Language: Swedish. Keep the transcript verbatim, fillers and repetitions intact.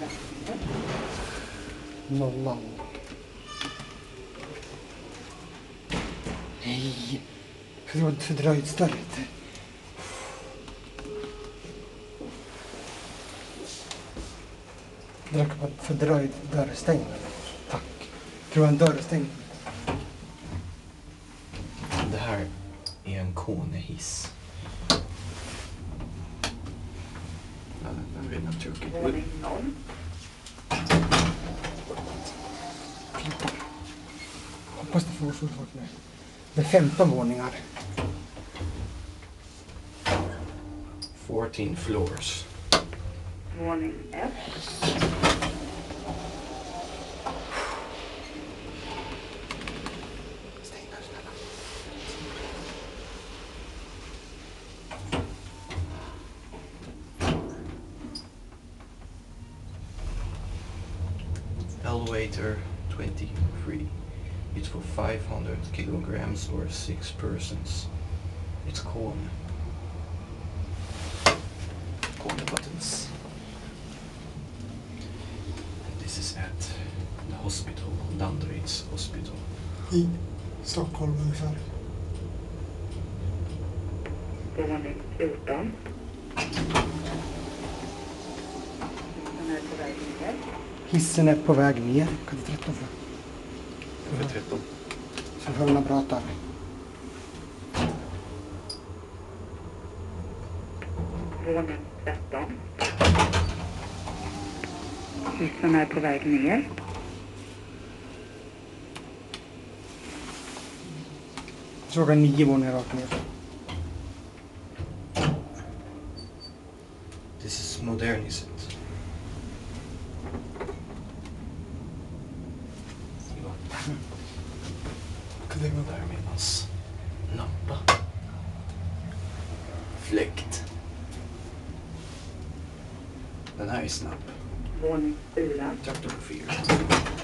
Nollan. Nej. För fördröjd start. Drack på fördröjd dörrstängning. Tack. Tror en dörrstängning. Det här är en KONE-hiss. Ja, den har redan tryckt. Våning noll. Hoppas det får så fort nu. Det är femton våningar. fjorton floors. Våning ett. Stäng där snälla. Elevator twenty-three. It's for five hundred kilograms or six persons. It's KONE. KONE buttons. And this is at the hospital, Danderyds hospital. I Stockholm ungefär. Våning fjorton. Den är på väg ner. Hissen är på väg ner. Kan du tretton för? Över tretton. Så får vi prata. Våning tretton. Hissen är på väg ner. Jag såg en nio våningar rakt ner. This is modernism. Kan det vara Där medans lampa. Fläkt. Den här är snabb. Våning fyra. Traktor på fyra.